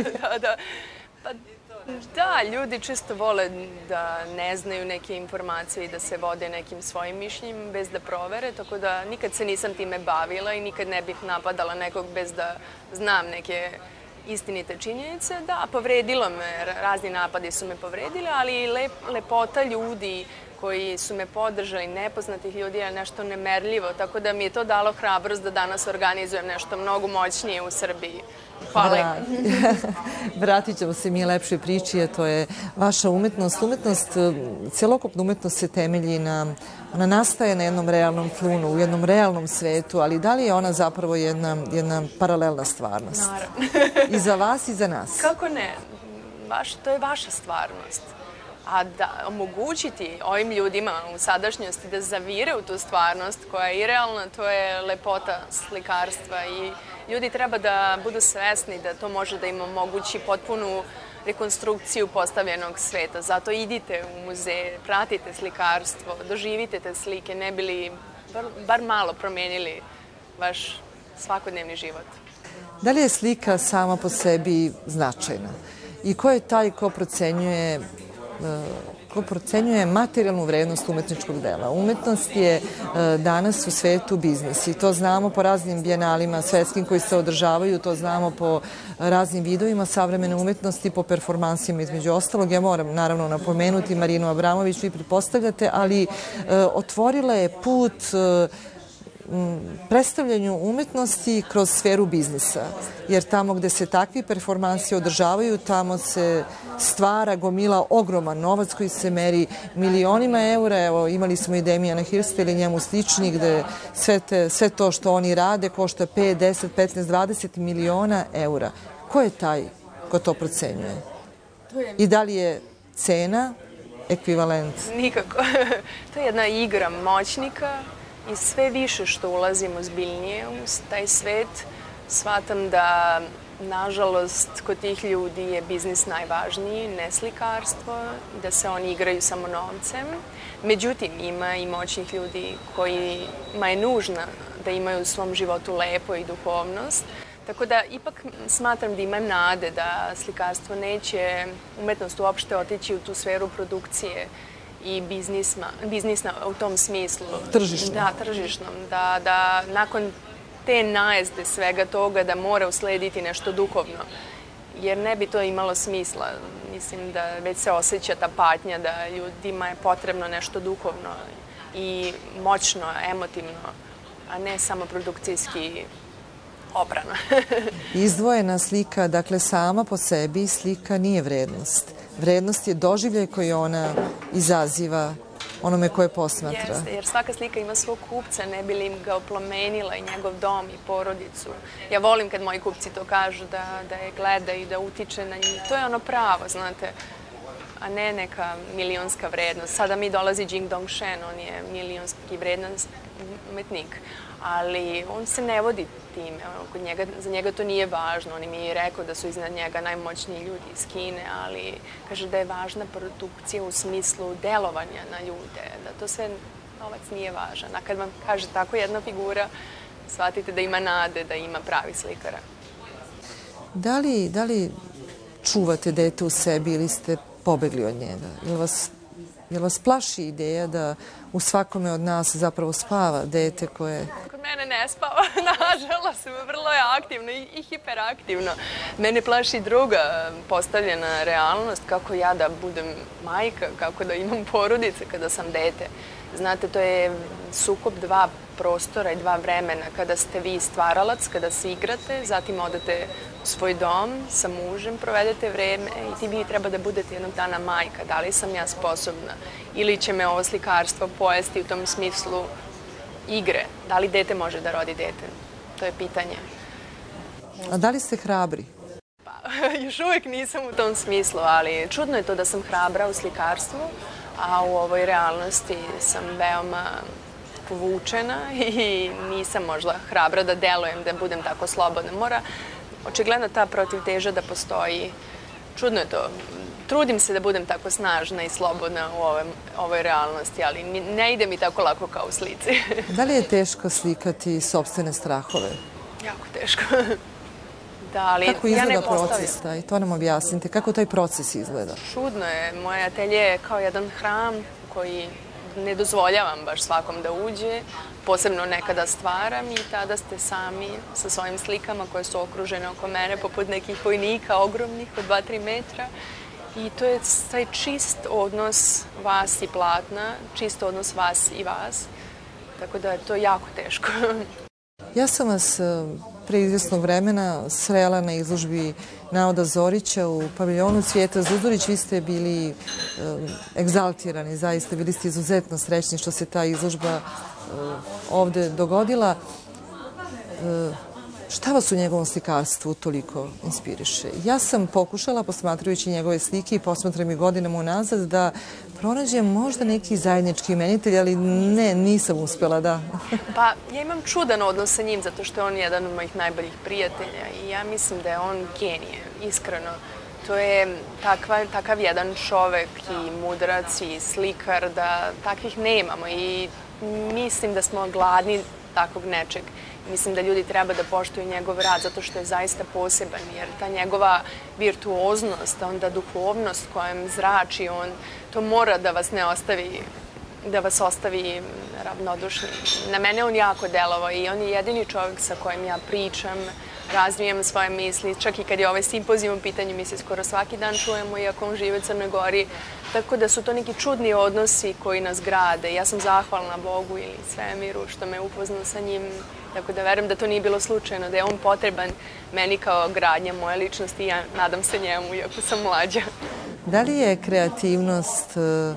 Da, ljudi čisto vole da ne znaju neke informacije i da se vode nekim svojim mišljenjem bez da provere, tako da nikad se nisam time bavila i nikad ne bih napadala nekog bez da znam neke istinite činjenice. Da, povredilo me, razni napadi su me povredili, ali i lepota ljudi koji su me podržali, nepoznatih ljudi, je nešto nemerljivo, tako da mi je to dalo hrabrost da danas organizujem nešto mnogo moćnije u Srbiji. Hvala. Vratit ćemo se mi lepšoj priči, a to je vaša umetnost. Celokupna umetnost se temelji ona nastaje na jednom realnom tlunu, u jednom realnom svetu, ali da li je ona zapravo jedna paralelna stvarnost? Naravno. I za vas i za nas. Kako ne? To je vaša stvarnost. A da omogućiti ovim ljudima u sadašnjosti da zavire u tu stvarnost koja je irealna, to je lepota slikarstva i ljudi treba da budu svesni da to može da im omogući potpunu rekonstrukciju postavljenog sveta. Zato idite u muzeje, pratite slikarstvo, doživite te slike, ne bi li bar malo promenili vaš svakodnevni život. Da li je slika sama po sebi značajna? I ko je taj ko procenjuje materijalnu vrednost umetničkog dela? Umetnost je danas u svetu biznis i to znamo po raznim bijenalima svetskim koji se održavaju, to znamo po raznim vidovima savremene umetnosti, po performansima između ostalog. Ja moram naravno napomenuti Marinu Abramović, vi pretpostavljate, ali otvorila je put predstavljanju umetnosti kroz sferu biznisa. Jer tamo gde se takvi performansi održavaju, tamo se stvara, gomila ogroman novac koji se meri milionima eura. Evo, imali smo i Damijana Hirsta ili njemu slični, gde sve to što oni rade košta 5, 10, 15, 20 miliona eura. Ko je taj ko to procenjuje? I da li je cena ekvivalent? Nikako. To je jedna igra moćnika. I sve više što ulazim ozbiljnije u taj svet, shvatam da, nažalost, kod tih ljudi je biznis najvažniji, ne slikarstvo, da se oni igraju samo novcem. Međutim, ima i moćnih ljudi kojima je nužno da imaju u svom životu lepo i duhovnost. Tako da ipak smatram da imam nade da slikarstvo neće, umetnost uopšte otići u tu sferu produkcije i biznisa u tom smislu. Tržišnom. Da, tržišnom. Da nakon te najezde svega toga da mora uslediti nešto duhovno. Jer ne bi to imalo smisla. Mislim da već se osjeća ta patnja da ljudima je potrebno nešto duhovno i moćno, emotivno, a ne samo produkcijski oprano. Izdvojena slika, dakle sama po sebi slika nije vrednost. Vrednost je doživljaj koji ona izaziva onome koje posmatra. Jeste, jer svaka slika ima svog kupca, ne bi li ga oplomenila i njegov dom i porodicu. Ja volim kad moji kupci to kažu, da je gleda i da utiče na njih. To je ono pravo, znate. a ne neka milionska vrednost. Sada mi dolazi Jing Dongshen, on je milionski vrednost umetnik, ali on se ne vodi time. Za njega to nije važno. On mi je rekao da su iznad njega najmoćniji ljudi iz Kine, ali kaže da je važna produkcija u smislu delovanja na ljude, da to sve novac nije važan. A kad vam kaže tako jedna figura, shvatite da ima nade, da ima pravi slikara. Da li čuvate dete u sebi ili ste pobegli od njega? Jel vas plaši ideja da u svakome od nas zapravo spava dete koje... Kod mene ne spava, nažalost, vrlo je aktivno i hiperaktivno. Mene plaši druga postavljena realnost, kako ja da budem majka, kako da imam porodice kada sam dete. Znate, to je sukob dva prostora i dva vremena. Kada ste vi stvaralac, kada se igrate, zatim odete u svoj dom sa mužem, provedete vreme i ti vi treba da budete jednog dana majka. Da li sam ja sposobna? Ili će me ovo slikarstvo pojesti u tom smislu igre? Da li dete može da rodi dete? To je pitanje. A da li ste hrabri? Pa, još uvek nisam u tom smislu, ali čudno je to da sam hrabra u slikarstvu, a u ovoj realnosti sam veoma povučena i nisam možda hrabra da delujem, da budem tako slobodna. Mora očigledno ta protivteža da postoji. Čudno je to. Trudim se da budem tako snažna i slobodna u ovoj realnosti, ali ne ide mi tako lako kao u slici. Da li je teško slikati sopstvene strahove? Jako teško. Da, ali kako izgleda proces taj? To nam objasnite. Kako taj proces izgleda? Čudno je. Moje atelje je kao jedan hram koji ne dozvoljavam baš svakom da uđe. Posebno nekada stvaram i tada ste sami sa svojim slikama koje su okružene oko mene poput nekih vojnika ogromnih od 2-3 metra. I to je taj čist odnos vas i platna, čist odnos vas i vas. Tako da je to jako teško. Ja sam vas pre izvjesnog vremena srela na izložbi Navoda Zorića u paviljonu Cvijeta Zuzorić. Vi ste bili egzaltirani, zaista bili ste izuzetno srećni što se ta izložba ovde dogodila. Šta vas u njegovom slikarstvu toliko inspiriše? Ja sam pokušala, posmatrajući njegove slike i posmatram i godinama unazad, da pronađem možda neki zajednički imenitelj, ali ne, nisam uspela, da. Pa, ja imam čudan odnos sa njim, zato što je on jedan od mojih najboljih prijatelja i ja mislim da je on genije, iskreno. To je takav jedan čovek i mudrac i slikar, da takvih nemamo i mislim da smo gladni takvog nečeg. Mislim da ljudi treba da poštuju njegov rad zato što je zaista poseban, jer ta njegova virtuoznost, onda duhovnost kojom zrači on, to mora da vas ne ostavi, da vas ostavi ravnodušni. Na mene on jako delovao i on je jedini čovjek sa kojim ja pričam, razvijem svoje misli, čak i kad je ovaj simpozijum u pitanju, mi se skoro svaki dan čujemo, iako on žive u Crnoj Gori, tako da su to neki čudni odnosi koji nas grade. Ja sam zahvalna Bogu ili svemiru što me upoznao sa njim, tako da verujem da to nije bilo slučajno, da je on potreban meni kao gradnja moje ličnosti i ja nadam se njemu, iako sam mlađa. Da li je kreativnost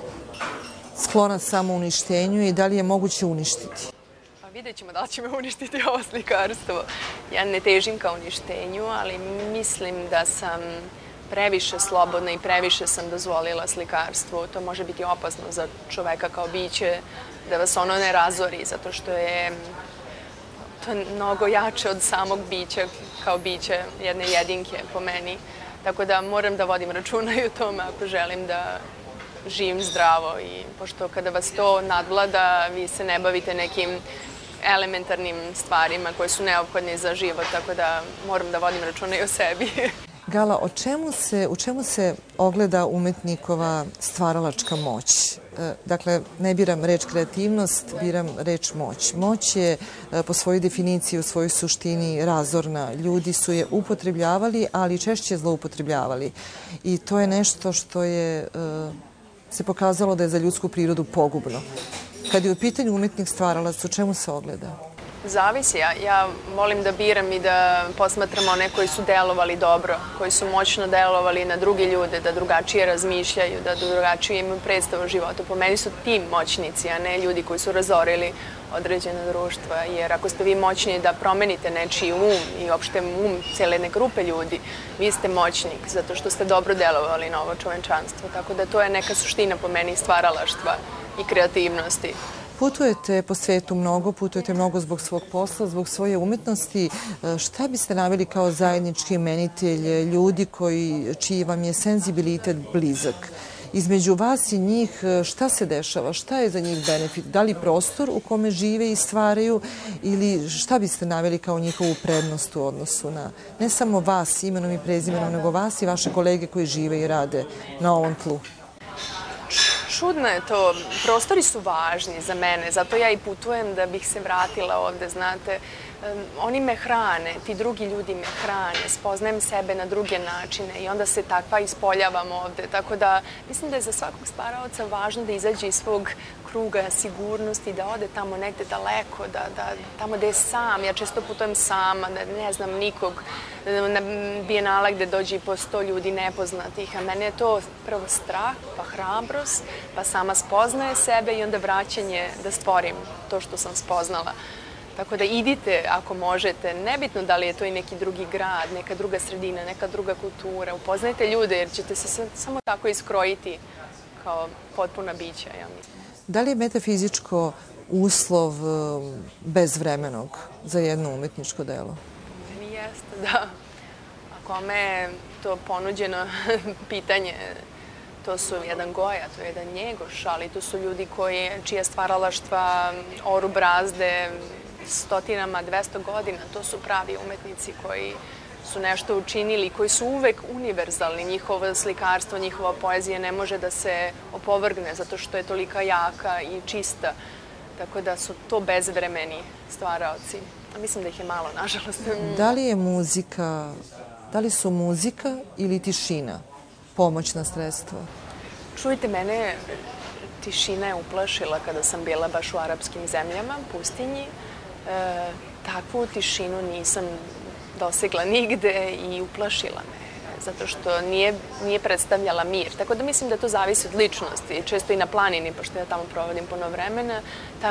sklona samouništenju i da li je moguće uništiti? Vidjet ćemo da li će me uništiti ovo slikarstvo. Ja ne težim ka uništenju, ali mislim da sam previše slobodna i previše sam dozvolila slikarstvu. To može biti opasno za čoveka kao biće, da vas ono ne razori, zato što je to mnogo jače od samog bića, kao biće jedne jedinke po meni. Tako da moram da vodim računa i o tome ako želim da živim zdravo. I pošto kada vas to nadvlada, vi se ne bavite nekim elementarnim stvarima koje su neophodne za život, tako da moram da vodim računa i o sebi. Gala, u čemu se ogleda umetnikova stvaralačka moć? Dakle, ne biram reč kreativnost, biram reč moć. Moć je po svojoj definiciji, u svojoj suštini razorna. Ljudi su je upotrebljavali, ali češće zloupotrebljavali. I to je nešto što je se pokazalo da je za ljudsku prirodu pogubno. Kad je u pitanju umetnik stvaralac, u čemu se ogleda? Zavisi. Ja volim da biram i da posmatram one koji su delovali dobro, koji su moćno delovali na druge ljude, da drugačije razmišljaju, da drugačije imaju predstavu o životu. Po meni su ti moćnici, a ne ljudi koji su razorili određena društva. Jer ako ste vi moćni da promenite nečiji um i uopšte um cele jedne grupe ljudi, vi ste moćnik zato što ste dobro delovali na ovo čovečanstvo. Tako da to je neka suština po meni stvaralaštva i kreativnosti. Putujete po svetu mnogo, putujete mnogo zbog svog posla, zbog svoje umetnosti. Šta biste naveli kao zajednički imenitelj ljudi čiji vam je senzibilitet blizak? Između vas i njih šta se dešava? Šta je za njih benefit? Da li prostor u kome žive i stvaraju ili šta biste naveli kao njihovu prednost u odnosu na ne samo vas imenom i prezimenom, nego vas i vaše kolege koji žive i rade na ovom tlu? Čudno je to. Prostori su važni za mene, zato ja i putujem da bih se vratila ovde, znate. Oni me hrane, ti drugi ljudi me hrane, spoznajem sebe na druge načine i onda se takva ispoljavam ovde. Tako da mislim da je za svakog stvaraoca važno da izađe iz svog kruga sigurnosti, da ode tamo negde daleko, tamo gde je sam. Ja često putujem sama, da ne znam nikog, na bijenala gde dođe i po 100 ljudi nepoznatih, a mene je to prvo strah, pa hrabrost, pa sama spoznaje sebe i onda vraćanje da stvorim to što sam spoznala. Tako da idite ako možete, nebitno da li je to i neki drugi grad, neka druga sredina, neka druga kultura, upoznajte ljude jer ćete se samo tako iskrojiti kao potpuna bića, ja mislim. Da li je metafizičko uslov bezvremenog za jedno umetničko delo? Meni jeste, da. Ako me je to ponuđeno pitanje, to su jedan Goja, to je jedan Njegoš, ali to su ljudi čija stvaralaštva oru brazde stotinama, 200 godina. To su pravi umetnici koji su nešto učinili, koji su uvek univerzalni. Njihovo slikarstvo, njihova poezija ne može da se opovrgne zato što je tolika jaka i čista. Tako da su to bezvremeni stvaraoci. Mislim da ih je malo, nažalost. Da li su muzika ili tišina pomoćna sredstva? Čujte, mene tišina je uplašila kada sam bila baš u arapskim zemljama, pustinji. Takvu tišinu nisam dosegla nigde i uplašila me, zato što nije predstavljala mir. Tako da mislim da to zavisi od ličnosti. Često i na planini, pošto ja tamo provodim puno vremena,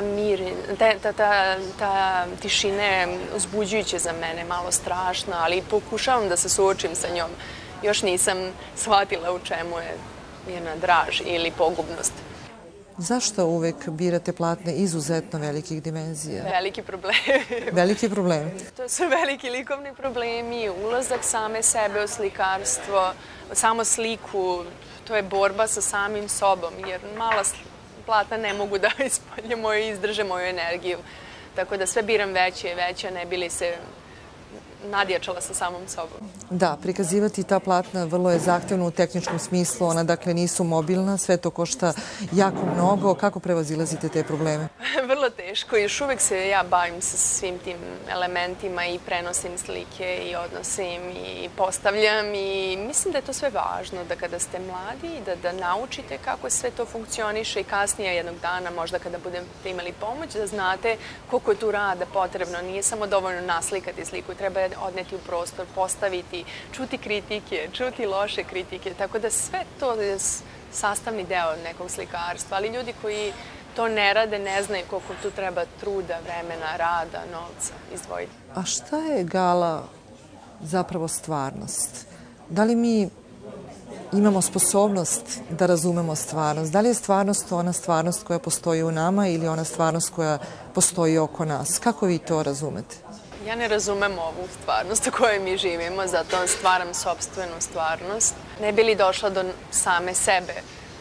ta tišina je uzbuđujuća za mene, malo strašna, ali pokušavam da se suočim sa njom. Još nisam shvatila u čemu je njena draž ili pogubnost. Zašto uvek birate platne izuzetno velikih dimenzija? Veliki problemi. Veliki problemi? To su veliki likovni problemi, ulazak same sebe u slikarstvo, samo sliku, to je borba sa samim sobom, jer mala platna ne mogu da izdrže moju energiju. Tako da sve biram veće i veće, ne bi li se nadjačala sa samom sobom. Da, prikazivati ta platna vrlo je zahtevno u tehničkom smislu, ona dakle nisu mobilna, sve to košta jako mnogo. Kako prevazilazite te probleme? Vrlo teško, još uvek se ja bavim sa svim tim elementima i prenosim slike i odnosim i postavljam i mislim da je to sve važno, da kada ste mladi, da naučite kako sve to funkcioniše i kasnije jednog dana, možda kada budete imali pomoć, da znate koliko je tu rada potrebno. Nije samo dovoljno naslikati sliku, treba je odneti u prostor, postaviti, čuti kritike, čuti loše kritike, tako da sve to je sastavni deo nekog slikarstva, ali ljudi koji to ne rade ne znaju koliko tu treba truda, vremena, rada, novca izdvojiti. A šta je gala zapravo stvarnost? Da li mi imamo sposobnost da razumemo stvarnost? Da li je stvarnost ona stvarnost koja postoji u nama ili ona stvarnost koja postoji oko nas? Kako vi to razumete? Ja ne razumem ovu stvarnost u kojoj mi živimo, zato stvaram sopstvenu stvarnost. Ne bi li došla do same sebe,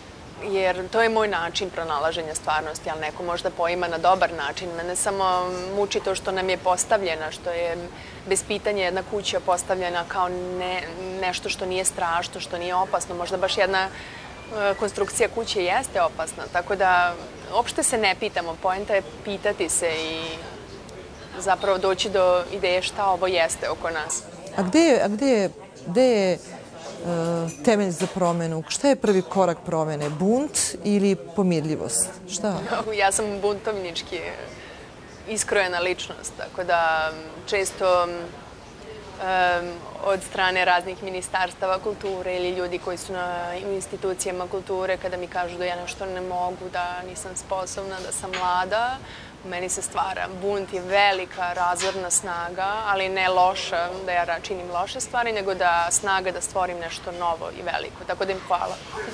jer to je moj način pronalaženja stvarnosti, ali neko možda poima na dobar način. Mene samo muči to što nam je postavljena, što je bez pitanja jedna kuća postavljena kao nešto što nije strašno, što nije opasno. Možda baš jedna konstrukcija kuće jeste opasna, tako da uopšte se ne pitamo. Poenta je pitati se i zapravo doći do ideje šta ovo jeste oko nas. A gde je temelj za promenu? Šta je prvi korak promene? Bunt ili pomirljivost? Šta? Ja sam buntovnički iskrojena ličnost, tako da često od strane raznih ministarstava kulture ili ljudi koji su u institucijama kulture, kada mi kažu da ja nešto ne mogu, da nisam sposobna, da sam mlada, u meni se stvara bunt i velika razorna snaga, ali ne loša, da ja činim loše stvari, nego da snaga da stvorim nešto novo i veliko. Tako da im hvala.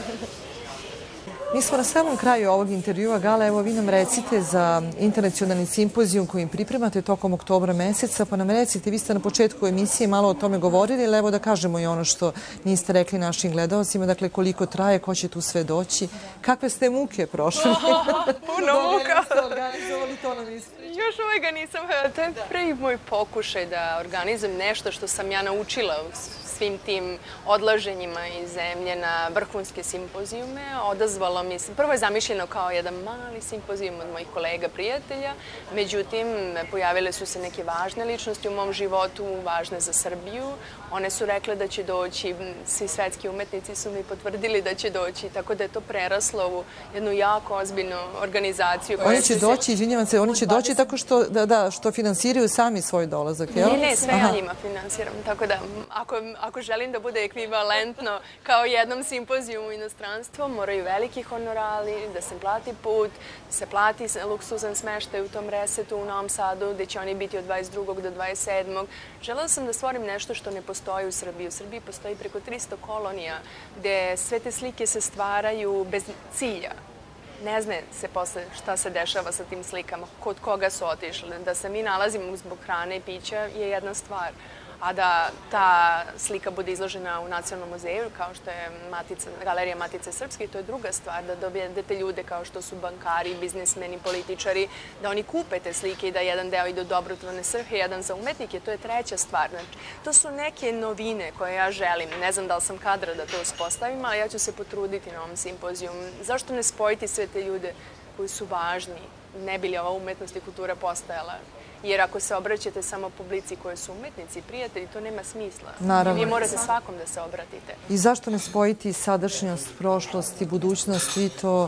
Mi smo na samom kraju ovog intervjua, Gala, evo vi nam recite za internacionalni simpozijum koji im pripremate tokom oktobra meseca, pa nam recite, vi ste na početku emisije malo o tome govorili, ali evo da kažemo i ono što niste rekli našim gledalcima, dakle koliko traje, ko će tu sve doći, kakve ste muke prošli? Puno muka. Organizovali to nam ispričati. Još uvijek ga nisam, to je prvi moj pokušaj da organizujem nešto što sam ja naučila u svim tim odlaženjima iz zemlje na vrhunske simpozijume. Odazvalo mi se, prvo je zamišljeno kao jedan mali simpozijum od mojih kolega, prijatelja, međutim, pojavile su se neke važne ličnosti u mom životu, važne za Srbiju. One su rekle da će doći, svi svetski umetnici su mi potvrdili da će doći, tako da je to preraslo u jednu jako ozbiljnu organizaciju. Oni će doći, izvinjavam se, oni će doći tako što finansiraju sami svoj dolazak, jel? Ne, sve ja njima finansiram, tako da ako želim da bude ekvivalentno kao jednom simpozijumu u inostranstvu, moraju veliki honorari, da se plati put, da se plati luksuzan smeštaj u tom Resetu u Novom Sadu, gde će oni biti od 22. do 27. Želela sam da stvorim nešto što ne postoji u Srbiji. U Srbiji postoji preko 300 kolonija, gde sve te slike se stvaraju bez cilja. Ne zna se posle šta se dešava sa tim slikama, kod koga su otišle. Da se mi nalazimo zbog hrane i pića je jedna stvar, a da ta slika bude izložena u Nacionalnom muzeju, kao što je Galerija Matice Srpske, to je druga stvar, da dobijete ljude kao što su bankari, biznismeni, političari, da oni kupe te slike i da jedan deo ide u dobrotvorne svrhe, jedan za umetnike, to je treća stvar. Znači, to su neke novine koje ja želim. Ne znam da li sam kadra da to uspostavim, ali ja ću se potruditi na ovom simpozijumu. Zašto ne spojiti sve te ljude koji su važni, ne bi li ova umetnost i kultura postajala? Jer ako se obraćate samo publici koje su umetnici i prijatelji, to nema smisla. Naravno. Vi morate svakom da se obratite. I zašto ne spojiti sadašnjost, prošlost i budućnost? Vi to,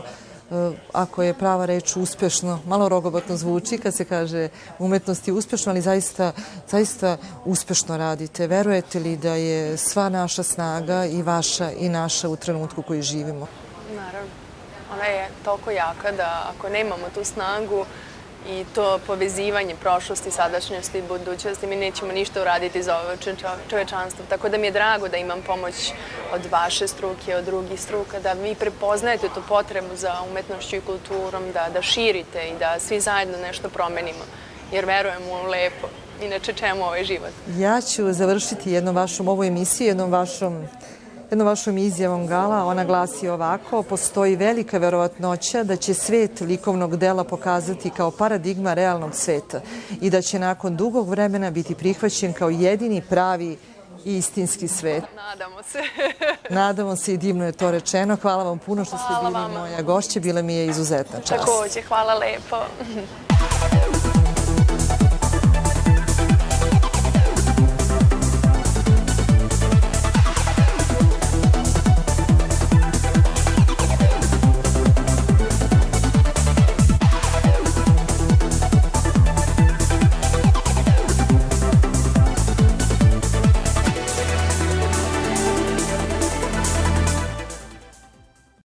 ako je prava reč, uspešno, malo rogobatno zvuči kad se kaže umetnost je uspešno, ali zaista uspešno radite. Verujete li da je sva naša snaga i vaša i naša u trenutku koji živimo? Naravno. Ona je toliko jaka da ako nemamo tu snagu i to povezivanje prošlosti, sadašnjosti i budućnosti, mi nećemo ništa uraditi za ovo čovečanstvo. Tako da mi je drago da imam pomoć od vaše struke, od drugih struka, da vi prepoznajete tu potrebu za umetnošću i kulturom, da širite i da svi zajedno nešto promenimo, jer verujemo u lepo. Inače, čemu ovaj život? Ja ću završiti jednom vašom ovu emisiju, jednom vašom izjavom, Gala. Ona glasi ovako: postoji velika verovatnoća da će svet likovnog dela pokazati kao paradigma realnog sveta i da će nakon dugog vremena biti prihvaćen kao jedini pravi i istinski svet. Nadamo se. Nadamo se i divno je to rečeno. Hvala vam puno što ste bili moja gošća. Bila mi je izuzetna čast. Takođe, hvala lepo.